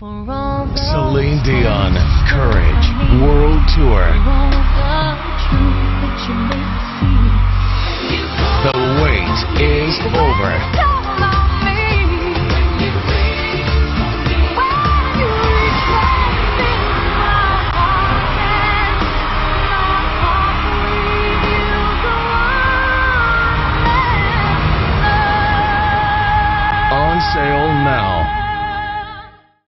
Celine Dion, Courage, World Tour. The wait is over.